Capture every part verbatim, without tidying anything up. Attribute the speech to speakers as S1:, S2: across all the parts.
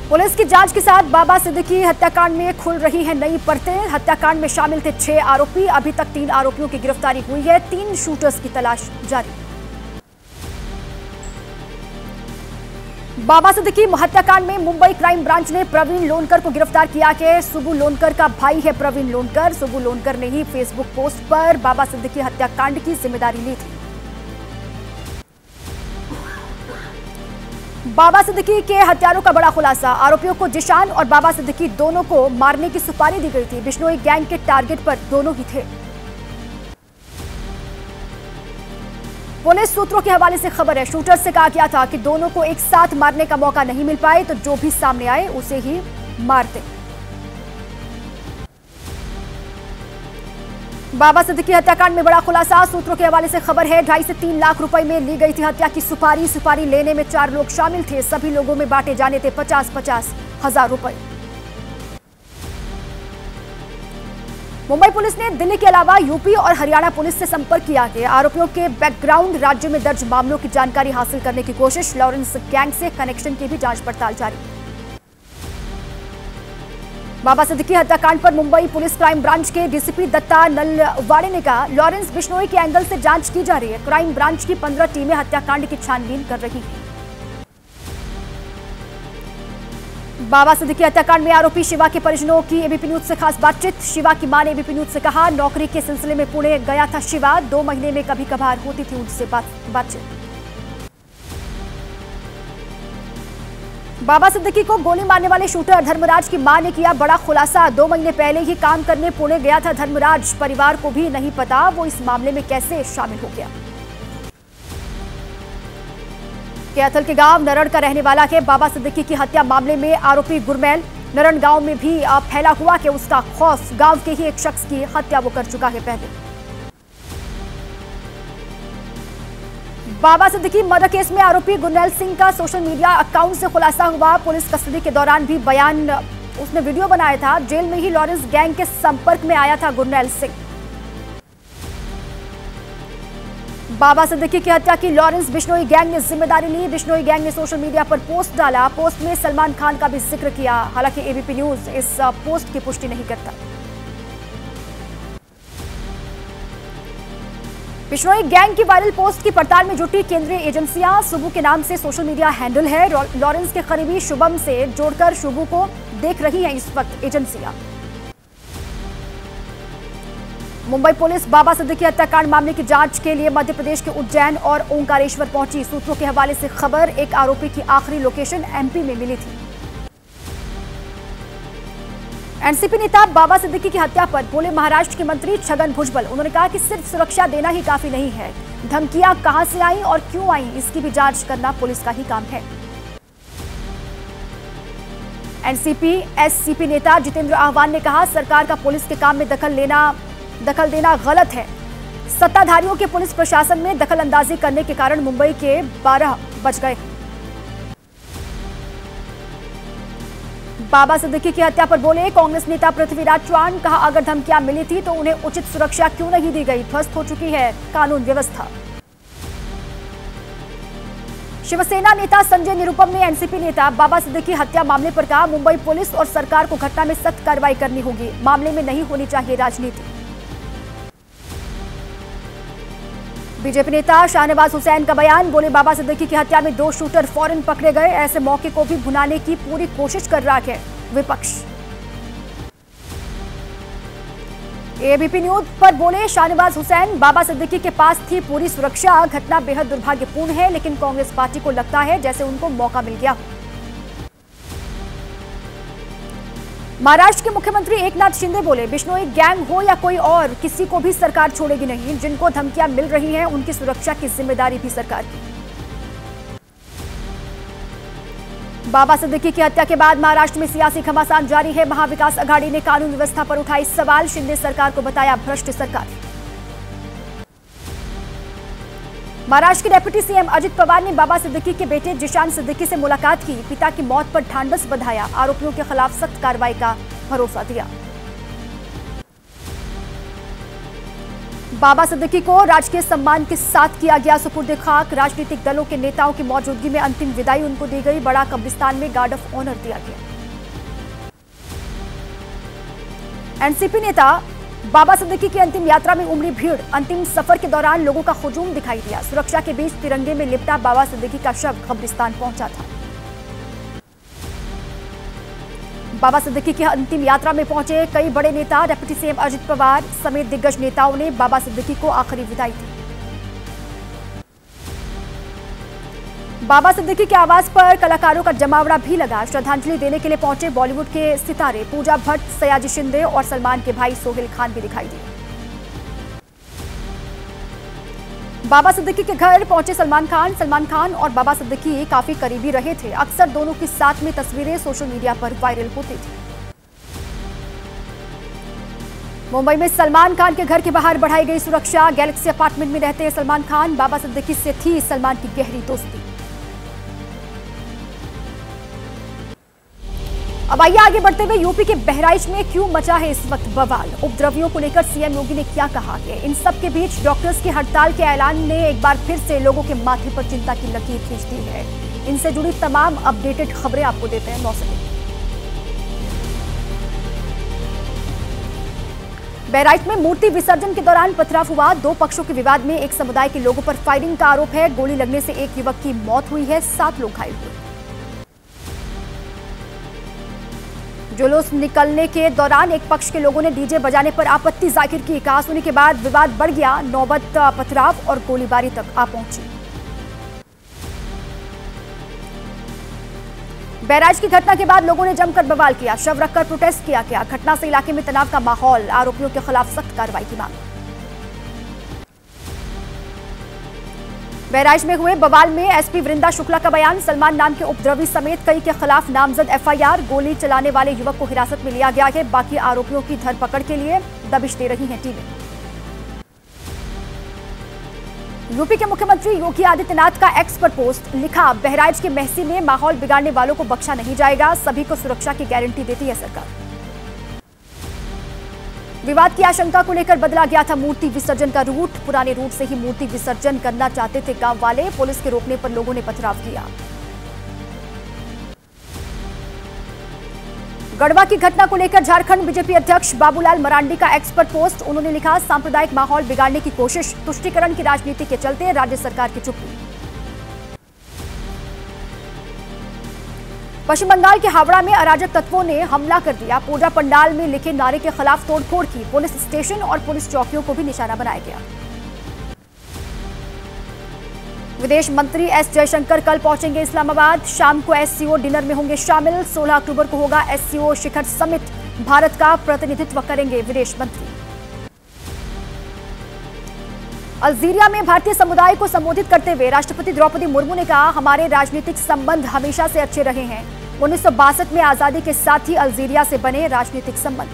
S1: Police की जांच के साथ बाबा सिद्दीकी हत्याकांड में खुल रही है नई परतें। हत्याकांड में शामिल थे छह आरोपी। अभी तक तीन आरोपियों की गिरफ्तारी हुई है। तीन शूटर्स की तलाश जारी। बाबा सिद्दीकी हत्याकांड में मुंबई क्राइम ब्रांच ने प्रवीण लोनकर को गिरफ्तार किया है। सुबू लोनकर का भाई है प्रवीण लोनकर। सुबू लोनकर ने ही फेसबुक पोस्ट पर बाबा सिद्दीकी हत्याकांड की जिम्मेदारी ली थी। बाबा सिद्दीकी के हत्यारों का बड़ा खुलासा। आरोपियों को जिशान और बाबा सिद्दीकी दोनों को मारने की सुपारी दी गई थी। बिश्नोई गैंग के टारगेट पर दोनों ही थे। पुलिस सूत्रों के हवाले से खबर है, शूटर से कहा गया था कि दोनों को एक साथ मारने का मौका नहीं मिल पाए तो जो भी सामने आए उसे ही मारते। बाबा सिद्दीकी हत्याकांड में बड़ा खुलासा। सूत्रों के हवाले से खबर है, ढाई से तीन लाख रुपए में ली गई थी हत्या की सुपारी। सुपारी लेने में चार लोग शामिल थे। सभी लोगों में बांटे जाने थे पचास पचास हजार रुपए। मुंबई पुलिस ने दिल्ली के अलावा यूपी और हरियाणा पुलिस से संपर्क किया है। आरोपियों के बैकग्राउंड, राज्य में दर्ज मामलों की जानकारी हासिल करने की कोशिश। लॉरेंस गैंग से कनेक्शन की भी जांच पड़ताल जारी। बाबा सिद्दीकी हत्याकांड पर मुंबई पुलिस क्राइम ब्रांच के डीसीपी दत्ता नलवाड़े ने कहा, लॉरेंस बिश्नोई के एंगल से जांच की जा रही है। क्राइम ब्रांच की पंद्रह टीमें हत्याकांड की छानबीन कर रही हैं। बाबा सिद्दीकी हत्याकांड में आरोपी शिवा के परिजनों की एबीपी न्यूज से खास बातचीत। शिवा की मां ने एबीपी न्यूज से कहा, नौकरी के सिलसिले में पुणे गया था शिवा। दो महीने में कभी कभार होती थी उनसे बातचीत। बाबा सिद्दीकी को गोली मारने वाले शूटर धर्मराज की मां ने किया बड़ा खुलासा। दो महीने पहले ही काम करने पुणे गया था धर्मराज। परिवार को भी नहीं पता वो इस मामले में कैसे शामिल हो गया। कैथल के गांव नरण का रहने वाला है। बाबा सिद्दीकी की हत्या मामले में आरोपी गुरमैल नरण गांव में भी फैला हुआ कि उसका खौफ। गांव के ही एक शख्स की हत्या वो कर चुका है पहले। बाबा सिद्दीकी मर्डर केस में आरोपी गुरनैल सिंह का सोशल मीडिया अकाउंट से खुलासा हुआ। पुलिस कस्टडी के दौरान भी बयान, उसने वीडियो बनाया था। जेल में ही लॉरेंस गैंग के संपर्क में आया था गुरनैल सिंह। बाबा सिद्दीकी की हत्या की लॉरेंस बिश्नोई गैंग ने जिम्मेदारी ली। बिश्नोई गैंग ने सोशल मीडिया पर पोस्ट डाला। पोस्ट में सलमान खान का भी जिक्र किया। हालांकि एबीपी न्यूज इस पोस्ट की पुष्टि नहीं करता। बिश्नोई गैंग की वायरल पोस्ट की पड़ताल में जुटी केंद्रीय एजेंसियां। सुबू के नाम से सोशल मीडिया हैंडल है। लॉरेंस के करीबी शुभम से जोड़कर शुभू को देख रही हैं इस वक्त एजेंसियां। मुंबई पुलिस बाबा सिद्दीकी हत्याकांड मामले की जांच के लिए मध्य प्रदेश के उज्जैन और ओंकारेश्वर पहुंची। सूत्रों के हवाले से खबर, एक आरोपी की आखिरी लोकेशन एमपी में मिली थी। एनसीपी नेता बाबा सिद्दीकी की हत्या पर बोले महाराष्ट्र के मंत्री छगन भुजबल। उन्होंने कहा कि सिर्फ सुरक्षा देना ही काफी नहीं है, धमकियां कहां से आई और क्यों आई इसकी भी जांच करना पुलिस का ही काम है। एनसीपी एससीपी नेता जितेंद्र आह्वान ने कहा, सरकार का पुलिस के काम में दखल लेना दखल देना गलत है। सत्ताधारियों के पुलिस प्रशासन में दखल अंदाजी करने के कारण मुंबई के बारह बच गए। बाबा सिद्दीकी की हत्या पर बोले कांग्रेस नेता पृथ्वीराज चौहान। कहा, अगर धमकियां मिली थी तो उन्हें उचित सुरक्षा क्यों नहीं दी गई। ध्वस्त हो चुकी है कानून व्यवस्था। शिवसेना नेता संजय निरुपम ने एनसीपी नेता बाबा सिद्दीकी हत्या मामले पर कहा, मुंबई पुलिस और सरकार को घटना में सख्त कार्रवाई करनी होगी। मामले में नहीं होनी चाहिए राजनीति। बीजेपी नेता शाहनवाज हुसैन का बयान, बोले बाबा सिद्दीकी की हत्या में दो शूटर फौरन पकड़े गए। ऐसे मौके को भी भुनाने की पूरी कोशिश कर रहा है विपक्ष। एबीपी न्यूज पर बोले शाहनवाज हुसैन, बाबा सिद्दीकी के पास थी पूरी सुरक्षा। घटना बेहद दुर्भाग्यपूर्ण है, लेकिन कांग्रेस पार्टी को लगता है जैसे उनको मौका मिल गया। महाराष्ट्र के मुख्यमंत्री एकनाथ शिंदे बोले, बिश्नोई गैंग हो या कोई और, किसी को भी सरकार छोड़ेगी नहीं। जिनको धमकियां मिल रही हैं उनकी सुरक्षा की जिम्मेदारी भी सरकार की। बाबा सिद्दीकी की हत्या के बाद महाराष्ट्र में सियासी घमासान जारी है। महाविकास अघाड़ी ने कानून व्यवस्था पर उठाई सवाल। शिंदे सरकार को बताया भ्रष्ट सरकार। महाराष्ट्र के डिप्टी सीएम अजित पवार ने बाबा सिद्दीकी के बेटे जिशान सिद्दीकी से मुलाकात की। पिता की मौत पर ढांढस बंधाया। आरोपियों के खिलाफ सख्त कार्रवाई का भरोसा दिया। बाबा सिद्दीकी को राजकीय सम्मान के साथ किया गया सुपुर्द खाक। राजनीतिक दलों के नेताओं की मौजूदगी में अंतिम विदाई उनको दी गई। बड़ा कब्रिस्तान में गार्ड ऑफ ऑनर दिया गया। एनसीपी नेता बाबा सिद्दीकी की अंतिम यात्रा में उमड़ी भीड़। अंतिम सफर के दौरान लोगों का हुजूम दिखाई दिया। सुरक्षा के बीच तिरंगे में लिपटा बाबा सिद्दीकी का शव कब्रिस्तान पहुंचा था। बाबा सिद्दीकी की अंतिम यात्रा में पहुंचे कई बड़े नेता। डिप्टी सीएम अजित पवार समेत दिग्गज नेताओं ने बाबा सिद्दीकी को आखिरी विदाई दी। बाबा सिद्दीकी के आवास पर कलाकारों का जमावड़ा भी लगा। श्रद्धांजलि देने के लिए पहुंचे बॉलीवुड के सितारे पूजा भट्ट, सयाजी शिंदे और सलमान के भाई सोहेल खान भी दिखाई दिए। बाबा सिद्दीकी के घर पहुंचे सलमान खान। सलमान खान और बाबा सिद्दीकी काफी करीबी रहे थे। अक्सर दोनों की साथ में तस्वीरें सोशल मीडिया पर वायरल होती थी। मुंबई में सलमान खान के घर के बाहर बढ़ाई गई सुरक्षा। गैलेक्सी अपार्टमेंट में रहते सलमान खान। बाबा सिद्दीकी से थी सलमान की गहरी दोस्ती। अब आइए आगे बढ़ते हुए यूपी के बहराइच में क्यों मचा है इस वक्त बवाल। उपद्रवियों को लेकर सीएम योगी ने क्या कहा है। इन सब के बीच डॉक्टर्स की हड़ताल के ऐलान ने एक बार फिर से लोगों के माथे पर चिंता की लकीर खींच दी है। इनसे जुड़ी तमाम अपडेटेड खबरें आपको देते हैं नौ सेकंड। बहराइच में मूर्ति विसर्जन के दौरान पथराव हुआ। दो पक्षों के विवाद में एक समुदाय के लोगों पर फायरिंग का आरोप है। गोली लगने से एक युवक की मौत हुई है, सात लोग घायल हुए। जुलूस निकलने के दौरान एक पक्ष के लोगों ने डीजे बजाने पर आपत्ति जाहिर की। कहा सुनी के बाद विवाद बढ़ गया। नौबत पथराव और गोलीबारी तक आ पहुंची। बहराइच की घटना के बाद लोगों ने जमकर बवाल किया। शव रखकर प्रोटेस्ट किया गया। घटना से इलाके में तनाव का माहौल। आरोपियों के खिलाफ सख्त कार्रवाई की मांग। बहराइच में हुए बवाल में एसपी वृंदा शुक्ला का बयान। सलमान नाम के उपद्रवी समेत कई के खिलाफ नामजद एफआईआर। गोली चलाने वाले युवक को हिरासत में लिया गया है। बाकी आरोपियों की धरपकड़ के लिए दबिश दे रही हैं टीमें। यूपी के मुख्यमंत्री योगी आदित्यनाथ का एक्स पर पोस्ट लिखा, बहराइच के मेहसी में माहौल बिगाड़ने वालों को बख्शा नहीं जाएगा। सभी को सुरक्षा की गारंटी देती है सरकार। विवाद की आशंका को लेकर बदला गया था मूर्ति विसर्जन का रूट। पुराने रूट से ही मूर्ति विसर्जन करना चाहते थे गांव वाले। पुलिस के रोकने पर लोगों ने पथराव किया। गढ़वा की घटना को लेकर झारखंड बीजेपी अध्यक्ष बाबूलाल मरांडी का एक्स पर पोस्ट। उन्होंने लिखा, सांप्रदायिक माहौल बिगाड़ने की कोशिश। तुष्टीकरण की राजनीति के चलते राज्य सरकार की चुप्पी। पश्चिम बंगाल के हावड़ा में अराजक तत्वों ने हमला कर दिया। पूजा पंडाल में लिखे नारे के खिलाफ तोड़फोड़ की। पुलिस स्टेशन और पुलिस चौकियों को भी निशाना बनाया गया। विदेश मंत्री एस जयशंकर कल पहुंचेंगे इस्लामाबाद। शाम को एससीओ डिनर में होंगे शामिल। सोलह अक्टूबर को होगा एससीओ शिखर समिट। भारत का प्रतिनिधित्व करेंगे विदेश मंत्री। अल्जीरिया में भारतीय समुदाय को संबोधित करते हुए राष्ट्रपति द्रौपदी मुर्मू ने कहा, हमारे राजनीतिक संबंध हमेशा से अच्छे रहे हैं। उन्नीस सौ बासठ में आजादी के साथ ही अल्जीरिया से बने राजनीतिक संबंध।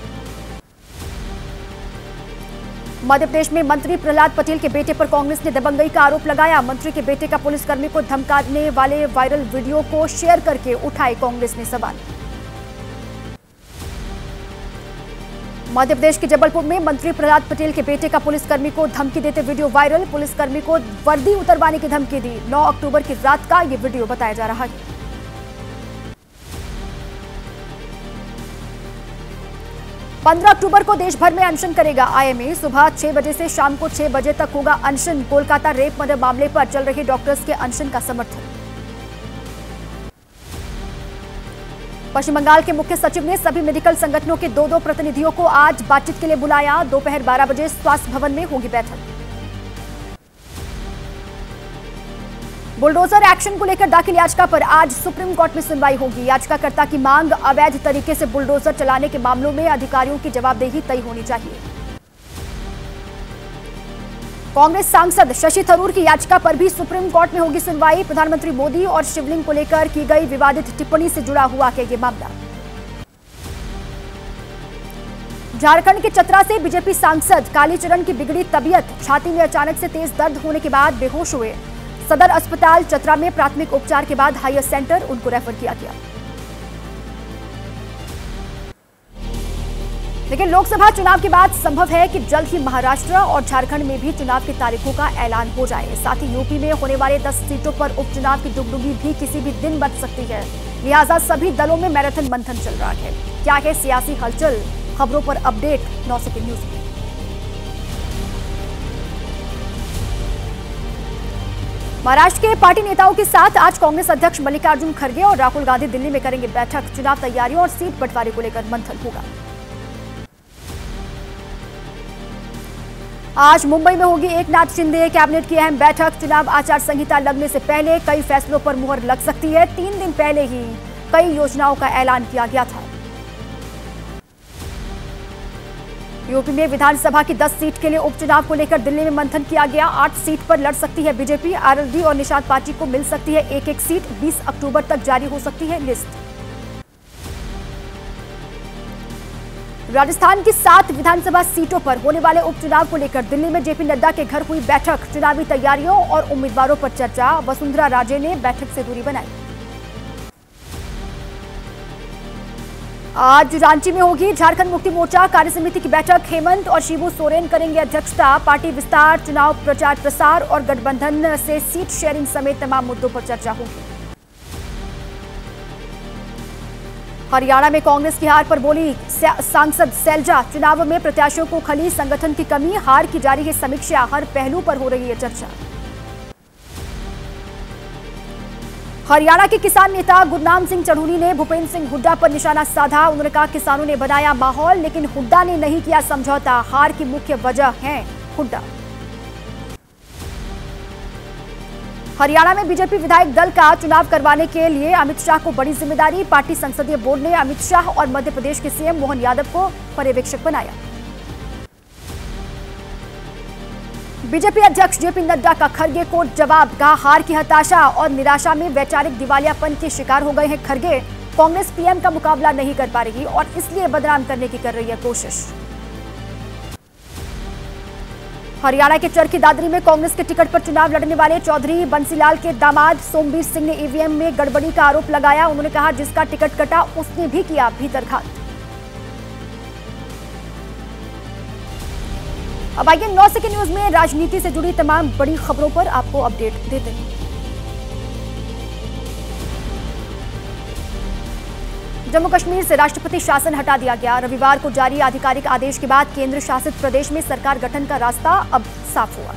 S1: मध्य प्रदेश में मंत्री प्रहलाद पटेल के बेटे पर कांग्रेस ने दबंगई का आरोप लगाया। मंत्री के बेटे का पुलिसकर्मी को धमकाने वाले वायरल वीडियो को शेयर करके उठाए कांग्रेस ने सवाल। मध्य प्रदेश के जबलपुर में मंत्री प्रहलाद पटेल के बेटे का पुलिसकर्मी को धमकी देते वीडियो वायरल। पुलिसकर्मी को वर्दी उतरवाने की धमकी दी। नौ अक्टूबर की रात का यह वीडियो बताया जा रहा है। पंद्रह अक्टूबर को देश भर में अनशन करेगा आईएमए। सुबह छह बजे से शाम को छह बजे तक होगा अनशन। कोलकाता रेप मर्डर मामले पर चल रहे डॉक्टर्स के अनशन का समर्थन। पश्चिम बंगाल के मुख्य सचिव ने सभी मेडिकल संगठनों के दो दो प्रतिनिधियों को आज बातचीत के लिए बुलाया। दोपहर बारह बजे स्वास्थ्य भवन में होगी बैठक। बुलडोजर एक्शन को लेकर दाखिल याचिका पर आज सुप्रीम कोर्ट में सुनवाई होगी। याचिकाकर्ता की मांग, अवैध तरीके से बुलडोजर चलाने के मामलों में अधिकारियों की जवाबदेही तय होनी चाहिए। कांग्रेस सांसद शशि थरूर की याचिका पर भी सुप्रीम कोर्ट में होगी सुनवाई। प्रधानमंत्री मोदी और शिवलिंग को लेकर की गई विवादित टिप्पणी से जुड़ा हुआ है यह मामला। झारखंड के चतरा से बीजेपी सांसद कालीचरण की बिगड़ी तबीयत। छाती में अचानक से तेज दर्द होने के बाद बेहोश हुए। सदर अस्पताल चतरा में प्राथमिक उपचार के बाद हायर सेंटर उनको रेफर किया गया। लेकिन लोकसभा चुनाव के बाद संभव है कि जल्द ही महाराष्ट्र और झारखंड में भी चुनाव की तारीखों का ऐलान हो जाए। साथ ही यूपी में होने वाले दस सीटों पर उपचुनाव की डुगडुगी भी किसी भी दिन बच सकती है। लिहाजा सभी दलों में मैराथन मंथन चल रहा है। क्या है सियासी हलचल, खबरों पर अपडेट नौ सेकंड न्यूज में। महाराष्ट्र के पार्टी नेताओं के साथ आज कांग्रेस अध्यक्ष मल्लिकार्जुन खड़गे और राहुल गांधी दिल्ली में करेंगे बैठक। चुनाव तैयारियों और सीट बंटवारे को लेकर मंथन होगा। आज मुंबई में होगी एकनाथ शिंदे कैबिनेट की अहम बैठक। चुनाव आचार संहिता लगने से पहले कई फैसलों पर मुहर लग सकती है। तीन दिन पहले ही कई योजनाओं का ऐलान किया गया था। यूपी में विधानसभा की दस सीट के लिए उपचुनाव को लेकर दिल्ली में मंथन किया गया। आठ सीट पर लड़ सकती है बीजेपी। आरएलडी और निषाद पार्टी को मिल सकती है एक एक सीट। बीस अक्टूबर तक जारी हो सकती है लिस्ट। राजस्थान की सात विधानसभा सीटों पर होने वाले उपचुनाव को लेकर दिल्ली में जेपी नड्डा के घर हुई बैठक। चुनावी तैयारियों और उम्मीदवारों पर चर्चा। वसुंधरा राजे ने बैठक से दूरी बनाई। आज रांची में होगी झारखंड मुक्ति मोर्चा कार्यसमिति की बैठक। हेमंत और शिबू सोरेन करेंगे अध्यक्षता। पार्टी विस्तार, चुनाव प्रचार प्रसार और गठबंधन से सीट शेयरिंग समेत तमाम मुद्दों पर चर्चा होगी। हरियाणा में कांग्रेस की हार पर बोली सांसद सैलजा। चुनाव में प्रत्याशियों को खली संगठन की कमी। हार की जारी है समीक्षा। हर पहलू पर हो रही है चर्चा। हरियाणा के किसान नेता गुरनाम सिंह चढ़ूनी ने भूपेंद्र सिंह हुड्डा पर निशाना साधा। उन्होंने कहा किसानों ने बनाया माहौल लेकिन हुड्डा ने नहीं किया समझौता। हार की मुख्य वजह है हुड्डा। हरियाणा में बीजेपी विधायक दल का चुनाव करवाने के लिए अमित शाह को बड़ी जिम्मेदारी। पार्टी संसदीय बोर्ड ने अमित शाह और मध्य प्रदेश के सीएम मोहन यादव को पर्यवेक्षक बनाया। बीजेपी अध्यक्ष जेपी नड्डा का खड़गे को जवाब। कहा हार की हताशा और निराशा में वैचारिक दिवालियापन के शिकार हो गए हैं खड़गे। कांग्रेस पीएम का मुकाबला नहीं कर पा रही और इसलिए बदनाम करने की कर रही है कोशिश। हरियाणा के चरखी दादरी में कांग्रेस के टिकट पर चुनाव लड़ने वाले चौधरी बंसीलाल के दामाद सोमवीर सिंह ने ईवीएम में गड़बड़ी का आरोप लगाया। उन्होंने कहा जिसका टिकट कटा उसने भी किया भीतरघात। अब आइए नौ सेकंड न्यूज में राजनीति से जुड़ी तमाम बड़ी खबरों पर आपको अपडेट देते हैं। जम्मू कश्मीर से राष्ट्रपति शासन हटा दिया गया। रविवार को जारी आधिकारिक आदेश के बाद केंद्र शासित प्रदेश में सरकार गठन का रास्ता अब साफ हुआ।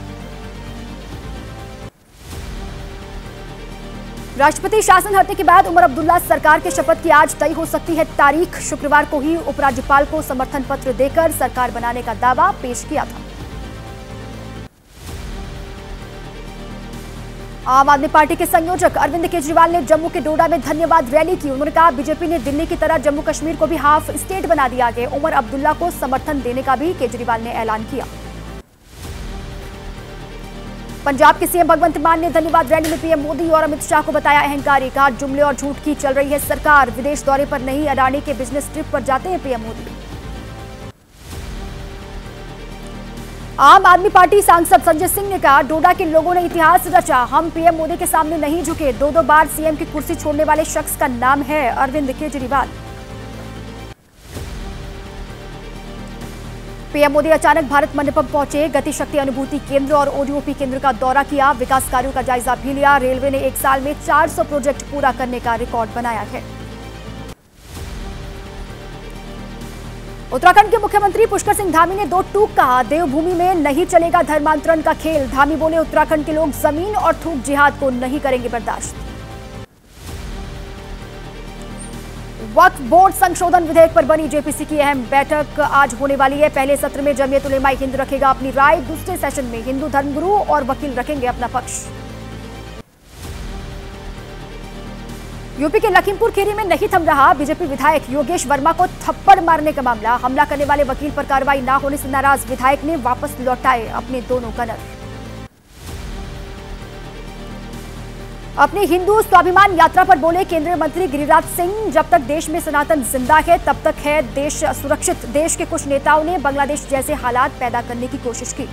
S1: राष्ट्रपति शासन हटने के बाद उमर अब्दुल्ला सरकार के शपथ की आज तय हो सकती है तारीख। शुक्रवार को ही उपराज्यपाल को समर्थन पत्र देकर सरकार बनाने का दावा पेश किया था। आम आदमी पार्टी के संयोजक अरविंद केजरीवाल ने जम्मू के डोडा में धन्यवाद रैली की। उन्होंने कहा बीजेपी ने दिल्ली की तरह जम्मू कश्मीर को भी हाफ स्टेट बना दिया गया। उमर अब्दुल्ला को समर्थन देने का भी केजरीवाल ने ऐलान किया। पंजाब के सीएम भगवंत मान ने धन्यवाद रैली में पीएम मोदी और अमित शाह को बताया अहंकारी। कहा जुमले और झूठ की चल रही है सरकार। विदेश दौरे पर नहीं, अडानी के बिजनेस ट्रिप पर जाते हैं पीएम मोदी। आम आदमी पार्टी सांसद संजय सिंह ने कहा डोडा के लोगों ने इतिहास रचा। हम पीएम मोदी के सामने नहीं झुके। दो दो बार सीएम की कुर्सी छोड़ने वाले शख्स का नाम है अरविंद केजरीवाल। पीएम मोदी अचानक भारत मंडपम पहुंचे। गति शक्ति अनुभूति केंद्र और ओडीओपी केंद्र का दौरा किया। विकास कार्यों का जायजा भी लिया। रेलवे ने एक साल में चार सौ प्रोजेक्ट पूरा करने का रिकॉर्ड बनाया है। उत्तराखंड के मुख्यमंत्री पुष्कर सिंह धामी ने दो टूक कहा। देवभूमि में नहीं चलेगा धर्मांतरण का खेल। धामी बोले उत्तराखंड के लोग जमीन और थूक जिहाद को नहीं करेंगे बर्दाश्त। वक्फ बोर्ड संशोधन विधेयक पर बनी जेपीसी की अहम बैठक आज होने वाली है। पहले सत्र में जमीयत उलेमा हिंद रखेगा अपनी राय। दूसरे सेशन में हिंदू धर्मगुरु और वकील रखेंगे अपना पक्ष। यूपी के लखीमपुर खीरी में नहीं थम रहा बीजेपी विधायक योगेश वर्मा को थप्पड़ मारने का मामला। हमला करने वाले वकील पर कार्रवाई न होने से नाराज विधायक ने वापस लौटाए अपने दोनों कनर। अपनी हिंदू स्वाभिमान यात्रा पर बोले केंद्रीय मंत्री गिरिराज सिंह जब तक देश में सनातन जिंदा है तब तक है देश सुरक्षित। देश के कुछ नेताओं ने बांग्लादेश जैसे हालात पैदा करने की कोशिश की।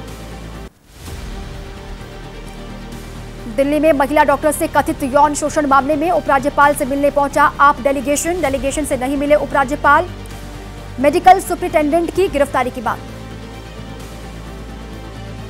S1: दिल्ली में महिला डॉक्टर से कथित यौन शोषण मामले में उपराज्यपाल से मिलने पहुंचा आप डेलीगेशन। डेलीगेशन से नहीं मिले उपराज्यपाल। मेडिकल सुपरिटेंडेंट की गिरफ्तारी की मांग।